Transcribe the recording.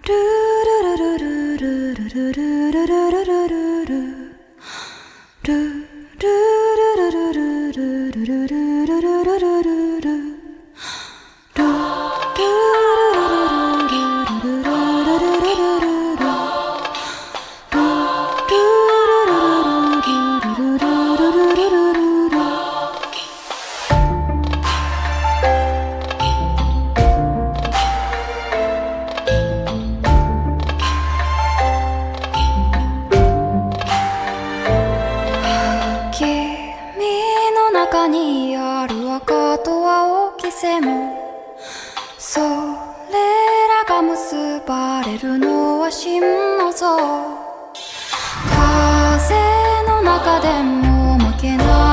それらが結ばれるのは真の像。風の中でも負けない